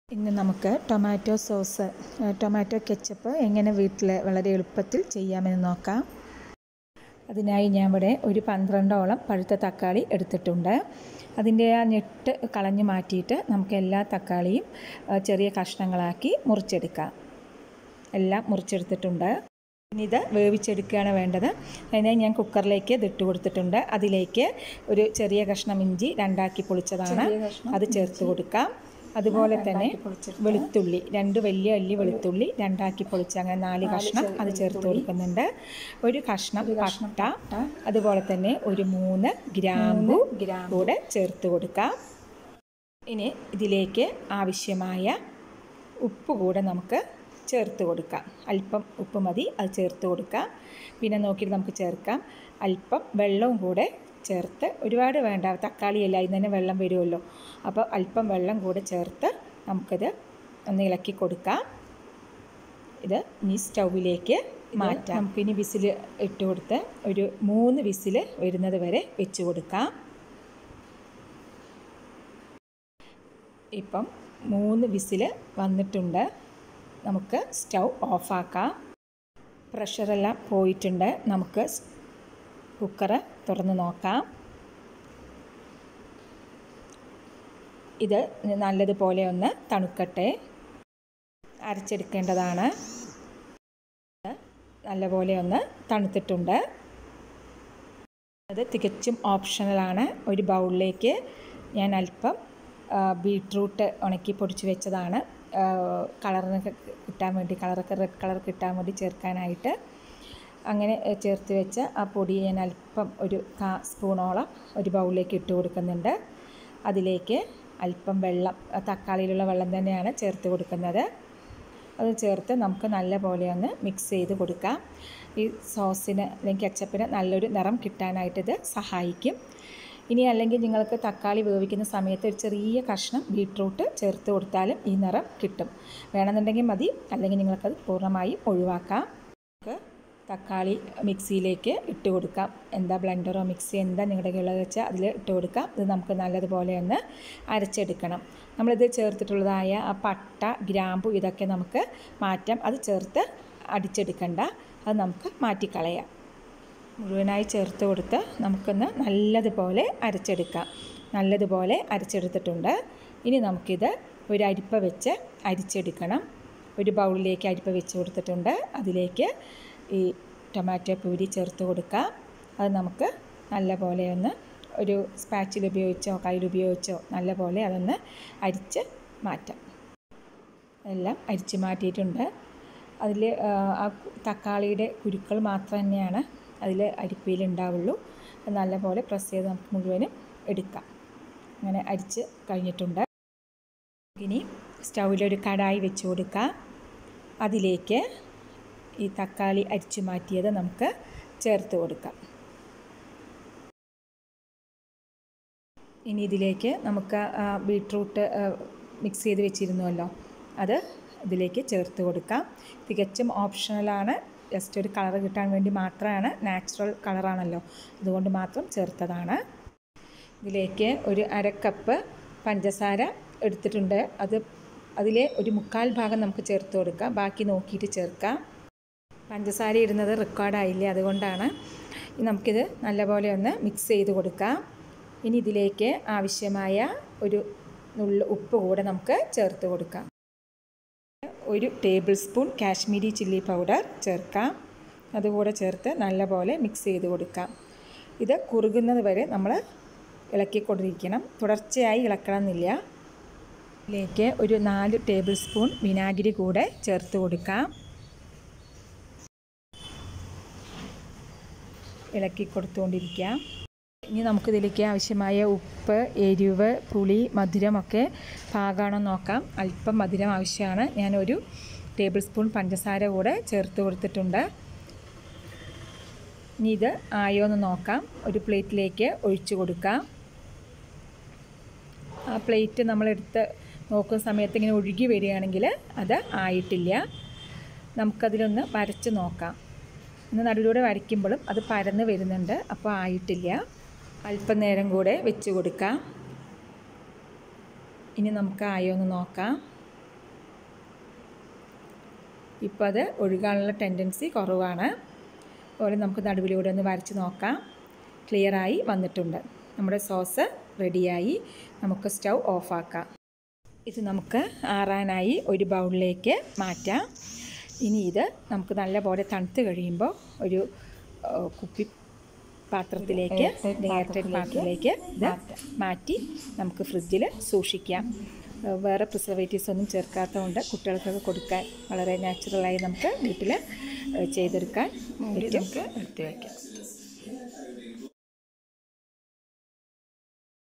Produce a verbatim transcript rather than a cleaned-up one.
ഇന്ന് നമുക്ക് tomato sauce tomato ketchup എങ്ങനെ വീട്ടിൽ വളരെ എളുപ്പത്തിൽ ചെയ്യാമെന്ന് നോക്കാം. അതിനായി ഞാൻ ഇവിടെ ഒരു പന്ത്രണ്ടോളം പഴുത്ത തക്കാളി എടുത്തിട്ടുണ്ട്. അതിൻ്റെ ആ ഞെട്ട് കളഞ്ഞു മാറ്റിയിട്ട് നമുക്ക് എല്ലാ തക്കാളിയും ചെറിയ കഷ്ണങ്ങളാക്കി മുറിച്ചെടുക്കാം. എല്ലാം മുറിച്ചെടുത്തിട്ടുണ്ട്. ഇനി ഇത് വേവിച്ചെടുക്കുകയാണ് വേണ്ടത്. അതിനായി ഞാൻ കുക്കറിലേക്ക് ഇത് ഇട്ട് കൊടുത്തിട്ടുണ്ട്. അതിലേക്ക് ഒരു ചെറിയ കഷ്ണം ഇഞ്ചി രണ്ടാക്കി പൊളിച്ചതാണ്, അത് ചേർത്ത് കൊടുക്കാം. അതുപോലെ തന്നെ വെളുത്തുള്ളി, രണ്ട് വലിയ അല്ലി വെളുത്തുള്ളി രണ്ടാക്കി പൊളിച്ച് അങ്ങനെ നാല് കഷ്ണം അത് ചേർത്ത് കൊടുക്കുന്നുണ്ട്. ഒരു കഷ്ണം പട്ട, അതുപോലെ തന്നെ ഒരു മൂന്ന് ഗ്രാമ്പു കൂടെ ചേർത്ത് കൊടുക്കാം. ഇനി ഇതിലേക്ക് ആവശ്യമായ ഉപ്പ് കൂടെ നമുക്ക് ചേർത്ത് കൊടുക്കാം. അല്പം ഉപ്പ് മതി, അത് ചേർത്ത് കൊടുക്കാം. പിന്നെ നോക്കിയിട്ട് നമുക്ക് ചേർക്കാം അല്പം വെള്ളവും കൂടെ ചേർത്ത്, ഒരുപാട് വേണ്ട, തക്കാളിയല്ല ഇതിന് തന്നെ വെള്ളം വരുമല്ലോ, അപ്പോൾ അല്പം വെള്ളം കൂടെ ചേർത്ത് നമുക്കിത് ഒന്ന് ഇളക്കി കൊടുക്കാം. ഇത് ഇനി സ്റ്റൗവിലേക്ക് മാറ്റാം. നമുക്കിനി വിസിൽ ഇട്ട് കൊടുത്ത് ഒരു മൂന്ന് വിസിൽ വരുന്നത് വരെ വെച്ച് കൊടുക്കാം. ഇപ്പം മൂന്ന് വിസിൽ വന്നിട്ടുണ്ട്. നമുക്ക് സ്റ്റൗ ഓഫാക്കാം. പ്രഷറെല്ലാം പോയിട്ടുണ്ട്. നമുക്ക് കുക്കറ് തുറന്ന് നോക്കാം. ഇത് നല്ലതുപോലെ ഒന്ന് തണുക്കട്ടെ, അരച്ചെടുക്കേണ്ടതാണ്. നല്ലപോലെ ഒന്ന് തണുത്തിട്ടുണ്ട്. അത് തികച്ചും ഓപ്ഷണലാണ്. ഒരു ബൗളിലേക്ക് ഞാൻ അല്പം ബീട്രൂട്ട് ഉണക്കി പൊടിച്ച് വെച്ചതാണ്, കളറിനൊക്കെ കിട്ടാൻ വേണ്ടി, കളറൊക്കെ റെഡ് കളർ കിട്ടാൻ വേണ്ടി ചേർക്കാനായിട്ട്. അങ്ങനെ ചേർത്ത് വെച്ച ആ പൊടി ഞാൻ അല്പം ഒരു കാ സ്പൂണോളം ഒരു ബൗളിലേക്ക് ഇട്ട് കൊടുക്കുന്നുണ്ട്. അതിലേക്ക് അല്പം വെള്ളം, തക്കാളിയിലുള്ള വെള്ളം തന്നെയാണ് ചേർത്ത് കൊടുക്കുന്നത്. അത് ചേർത്ത് നമുക്ക് നല്ല പോലെ ഒന്ന് മിക്സ് ചെയ്ത് കൊടുക്കാം. ഈ സോസിന് അല്ലെങ്കിൽ കെച്ചപ്പിന് നല്ലൊരു നിറം കിട്ടാനായിട്ടിത് സഹായിക്കും. ഇനി അല്ലെങ്കിൽ നിങ്ങൾക്ക് തക്കാളി വേവിക്കുന്ന സമയത്ത് ഒരു ചെറിയ കഷ്ണം ബീട്രൂട്ട് ചേർത്ത് കൊടുത്താലും ഈ നിറം കിട്ടും. വേണമെന്നുണ്ടെങ്കിൽ മതി, അല്ലെങ്കിൽ നിങ്ങൾക്കത് പൂർണ്ണമായും ഒഴിവാക്കാം. നമുക്ക് തക്കാളി മിക്സിയിലേക്ക് ഇട്ട് കൊടുക്കാം. എന്താ ബ്ലെൻഡറോ മിക്സി എന്താ നിങ്ങളുടെ കയ്യിലുള്ളത് വെച്ചാൽ അതിൽ ഇട്ട് കൊടുക്കാം. ഇത് നമുക്ക് നല്ലതുപോലെ ഒന്ന് അരച്ചെടുക്കണം. നമ്മളിത് ചേർത്തിട്ടുള്ളതായ ആ പട്ട, ഗ്രാമ്പു ഇതൊക്കെ നമുക്ക് മാറ്റാം. അത് ചേർത്ത് അടിച്ചെടുക്കണ്ട, അത് നമുക്ക് മാറ്റിക്കളയാം. മുഴുവനായി ചേർത്ത് കൊടുത്ത് നമുക്കൊന്ന് നല്ലതുപോലെ അരച്ചെടുക്കാം. നല്ലതുപോലെ അരച്ചെടുത്തിട്ടുണ്ട്. ഇനി നമുക്കിത് ഒരു അരിപ്പ വെച്ച് അരിച്ചെടുക്കണം. ഒരു ബൗളിലേക്ക് അരിപ്പ വെച്ച് കൊടുത്തിട്ടുണ്ട്. അതിലേക്ക് ഈ ടൊമാറ്റോ പ്യൂരി ചേർത്ത് കൊടുക്കാം. അത് നമുക്ക് നല്ലപോലെ ഒന്ന് ഒരു സ്പാച്ചിൽ ഉപയോഗിച്ചോ കയ്യിലുപയോഗിച്ചോ നല്ലപോലെ അതൊന്ന് അരിച്ച് മാറ്റാം. എല്ലാം അരിച്ച് മാറ്റിയിട്ടുണ്ട്. അതിൽ ആ തക്കാളിയുടെ കുരുക്കൾ മാത്രം തന്നെയാണ് അതിൽ അരിപ്പയിൽ ഉണ്ടാവുള്ളൂ. നല്ലപോലെ പ്രസ് ചെയ്ത് നമുക്ക് മുഴുവനും എടുക്കാം. അങ്ങനെ അരിച്ച് കഴിഞ്ഞിട്ടുണ്ട്. ഇനി സ്റ്റൗവിലൊരു കടായി വെച്ച് കൊടുക്കാം. അതിലേക്ക് ഈ തക്കാളി അരിച്ചു മാറ്റിയത് നമുക്ക് ചേർത്ത് കൊടുക്കാം. ഇനി ഇതിലേക്ക് നമുക്ക് ബീട്രൂട്ട് മിക്സ് ചെയ്ത് വെച്ചിരുന്നുവല്ലോ, അത് ഇതിലേക്ക് ചേർത്ത് കൊടുക്കാം. തികച്ചും ഓപ്ഷണലാണ്, ജസ്റ്റ് ഒരു കളർ കിട്ടാൻ വേണ്ടി മാത്രമാണ്, നാച്ചുറൽ കളറാണല്ലോ, അതുകൊണ്ട് മാത്രം ചേർത്തതാണ്. ഇതിലേക്ക് ഒരു അര കപ്പ് പഞ്ചസാര എടുത്തിട്ടുണ്ട്. അത് അതിലെ ഒരു മുക്കാൽ ഭാഗം നമുക്ക് ചേർത്ത് കൊടുക്കാം, ബാക്കി നോക്കിയിട്ട് ചേർക്കാം. പഞ്ചസാര ഇടുന്നത് റെക്കോർഡായില്ല, അതുകൊണ്ടാണ്. നമുക്കിത് നല്ലപോലെ ഒന്ന് മിക്സ് ചെയ്ത് കൊടുക്കാം. ഇനി ഇതിലേക്ക് ആവശ്യമായ ഒരു നുള്ള് ഉപ്പ് കൂടെ നമുക്ക് ചേർത്ത് കൊടുക്കാം. ഒരു table spoon Kashmiri chilli powder ചേർക്കാം. അതുകൂടെ ചേർത്ത് നല്ലപോലെ മിക്സ് ചെയ്ത് കൊടുക്കാം. ഇത് കുറുകുന്നത് വരെ നമ്മൾ ഇളക്കിക്കൊണ്ടിരിക്കണം, തുടർച്ചയായി ഇളക്കണമെന്നില്ല. ഇതിലേക്ക് ഒരു നാല് ടേബിൾ സ്പൂൺ വിനാഗിരി കൂടെ ചേർത്ത് കൊടുക്കാം. ഇളക്കി കൊടുത്തുകൊണ്ടിരിക്കാം. ഇനി നമുക്കിതിലേക്ക് ആവശ്യമായ ഉപ്പ്, എരിവ്, പുളി, മധുരമൊക്കെ പാകമാണോ നോക്കാം. അല്പം മധുരം ആവശ്യമാണ്. ഞാനൊരു ടേബിൾ സ്പൂൺ പഞ്ചസാര കൂടെ ചേർത്ത് കൊടുത്തിട്ടുണ്ട്. ഇനി ഇത് ആയോ എന്ന് നോക്കാം. ഒരു പ്ലേറ്റിലേക്ക് ഒഴിച്ചു കൊടുക്കാം. ആ പ്ലേറ്റ് നമ്മളെടുത്ത് നോക്കുന്ന സമയത്ത് ഇങ്ങനെ ഒഴുകി വരികയാണെങ്കിൽ അത് ആയിട്ടില്ല. നമുക്കതിലൊന്ന് വരച്ച് നോക്കാം. ഇന്ന് നടുവിലൂടെ വരയ്ക്കുമ്പോഴും അത് പരന്ന് വരുന്നുണ്ട്, അപ്പോൾ ആയിട്ടില്ല. അല്പം നേരം കൂടെ വെച്ച് കൊടുക്കാം. ഇനി നമുക്ക് ആയോ എന്ന് നോക്കാം. ഇപ്പോൾ അത് ഒഴുകാനുള്ള ടെൻഡൻസി കുറവാണ്. അതുപോലെ നമുക്ക് നടുവിലൂടെ ഒന്ന് വരച്ച് നോക്കാം. ക്ലിയറായി വന്നിട്ടുണ്ട്. നമ്മുടെ സോസ് റെഡിയായി. നമുക്ക് സ്റ്റൗ ഓഫാക്കാം. ഇത് നമുക്ക് ആറാനായി ഒരു ബൗളിലേക്ക് മാറ്റാം. ഇനി ഇത് നമുക്ക് നല്ലപോലെ തണുത്ത് കഴിയുമ്പോൾ ഒരു കുപ്പി പാത്രത്തിലേക്ക് എയർടൈറ്റ് പാത്രത്തിലേക്ക് ഇത് മാറ്റി നമുക്ക് ഫ്രിഡ്ജിൽ സൂക്ഷിക്കാം. വേറെ പ്രിസർവേറ്റീവ്സ് ഒന്നും ചേർക്കാത്തതുകൊണ്ട് കുട്ടികൾക്കൊക്കെ കൊടുക്കാൻ വളരെ നാച്ചുറലായി നമുക്ക് വീട്ടിൽ ചെയ്തെടുക്കാൻ പറ്റും. നമുക്ക് എടുത്ത് വയ്ക്കാം.